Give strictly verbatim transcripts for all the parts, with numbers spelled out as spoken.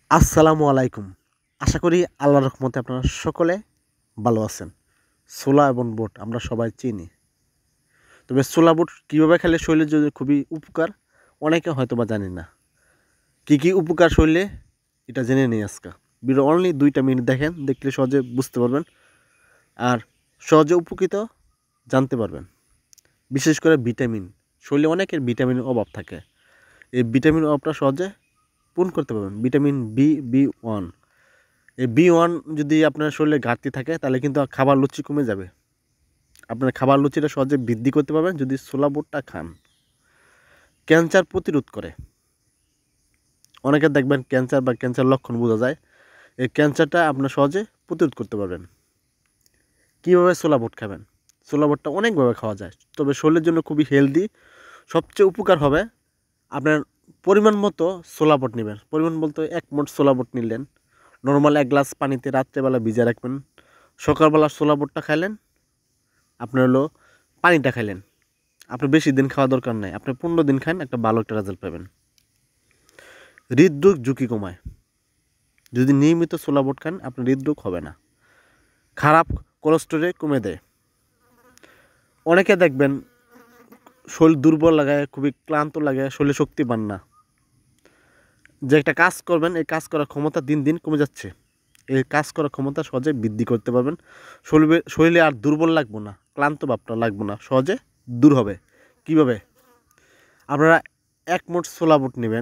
আসসালামু আলাইকুম। আশা করি আল্লাহর রহমতে আপনারা সকলে ভালো আছেন। ছোলা এবং বুট আমরা সবাই চিনি। তবে ছোলা বুট কীভাবে খেলে শরীরের জন্য খুবই উপকার, অনেকে হয়তো বা জানি না। কী কী উপকার শরীরে এটা জেনে নিই আজকে। ভিডিও অনলি দুইটা মিনিট দেখেন, দেখলে সহজে বুঝতে পারবেন আর সহজে উপকৃত জানতে পারবেন। বিশেষ করে ভিটামিন, শরীরে অনেকের ভিটামিনের অভাব থাকে। এই ভিটামিন অভাবটা সহজে পূরণ করতে পারবেন। ভিটামিন বি বি ওয়ান, এই বি ওয়ান যদি আপনার শরীরে ঘাটতি থাকে তাহলে কিন্তু খাবার রুচি কমে যাবে। আপনার খাবার রুচিটা সহজে বৃদ্ধি করতে পারবেন যদি ছোলা বুটটা খান। ক্যান্সার প্রতিরোধ করে। অনেকে দেখবেন ক্যান্সার বা ক্যান্সার লক্ষণ বোঝা যায়, এই ক্যান্সারটা আপনার সহজে প্রতিরোধ করতে পারবেন। কীভাবে ছোলা বুট খাবেন? ছোলা বুটটা অনেকভাবে খাওয়া যায়, তবে শরীরের জন্য খুবই হেলদি। সবচেয়ে উপকার হবে আপনার পরিমাণ মতো ছোলা বুট নেবেন। পরিমাণ বলতে এক মোট ছোলা বুট নিলেন, নর্মাল এক গ্লাস পানিতে রাত্রেবেলা ভিজিয়ে রাখবেন। সকালবেলা ছোলা বুটটা খাইলেন, আপনার হলো পানিটা খাইলেন। আপনি বেশি দিন খাওয়া দরকার নাই, আপনি পনেরো দিন খান, একটা ভালো একটা রেজাল্ট পাবেন। হৃদরোগ ঝুঁকি কমায়। যদি নিয়মিত ছোলা বুট খান আপনার হৃদরোগ হবে না। খারাপ কোলেস্টেরল কমে দেয়। অনেকে দেখবেন শরীর দুর্বল লাগায়, খুবই ক্লান্ত লাগে, শরীরে শক্তি পান না। যে একটা কাজ করবেন, এই কাজ করার ক্ষমতা দিন দিন কমে যাচ্ছে। এই কাজ করার ক্ষমতা সহজে বৃদ্ধি করতে পারবেন। শরীরে শরীরে আর দুর্বল লাগবে না, ক্লান্ত ভাবটা লাগবে না, সহজে দূর হবে। কীভাবে? আপনারা এক মুঠ ছোলা বুট নেবেন,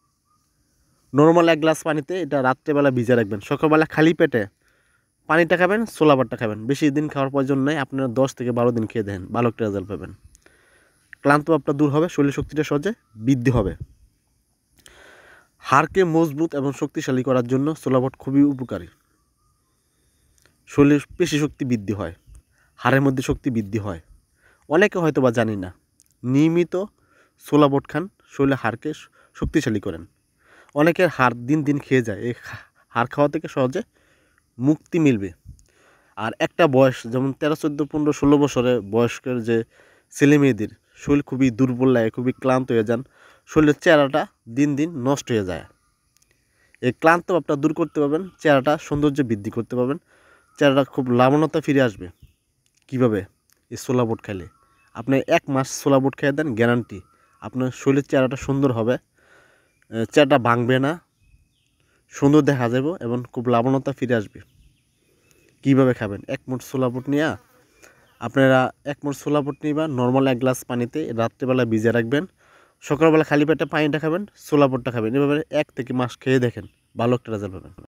নর্মাল এক গ্লাস পানিতে এটা রাত্রেবেলা ভিজে রাখবেন। সকালবেলা খালি পেটে পানিটা খাবেন, ছোলা বুটটা খাবেন। বেশি দিন খাওয়ার প্রয়োজন নেই, আপনারা দশ থেকে বারো দিন খেয়ে দেন, ভালো একটা রেজাল্ট পাবেন। ক্লান্ত ভাবটা দূর হবে, শরীর শক্তিটা সহজে বৃদ্ধি হবে। হাড়কে মজবুত এবং শক্তিশালী করার জন্য ছোলা বুট খুবই উপকারী। শরীরের পেশি শক্তি বৃদ্ধি হয়, হাড়ের মধ্যে শক্তি বৃদ্ধি হয়। অনেকে হয়তো বা জানি না। নিয়মিত ছোলা বুট খান, শরীরে হাড়কে শক্তিশালী করেন। অনেকের হাড় দিন দিন খেয়ে যায়, এই হাড় খাওয়া থেকে সহজে মুক্তি মিলবে। আর একটা বয়স যেমন তেরো চোদ্দো পনেরো ষোলো বছরের বয়স্কের যে ছেলে মেয়েদের শরীর খুবই দুর্বল লাগে, খুবই ক্লান্ত হয়ে যান, শরীরের চেহারাটা দিন দিন নষ্ট হয়ে যায়। এই ক্লান্ত ভাবটা দূর করতে পারবেন, চেহারাটা সৌন্দর্য বৃদ্ধি করতে পারবেন, চেহারাটা খুব লাবণ্যতা ফিরে আসবে। কীভাবে? এই ছোলা বুট খাইলে। আপনি এক মাস ছোলা বুট খেয়ে দেন, গ্যারান্টি আপনার শরীরের চেহারাটা সুন্দর হবে, চেহারাটা ভাঙবে না, সুন্দর দেখা যাবে এবং খুব লাবণ্যতা ফিরে আসবে। কীভাবে খাবেন? এক মুঠ ছোলা বুট নিয়ে আপনারা এক মুঠ ছোলা বুট নিবা, নর্মাল এক গ্লাস পানিতে রাত্রেবেলা ভিজিয়ে রাখবেন। সকালবেলা খালি পেটে পানিটা খাবেন, ছোলা বুটটা খাবেন। এভাবে এক থেকে মাস খেয়ে দেখেন, ভালো একটা রেজাল্ট পাবেন।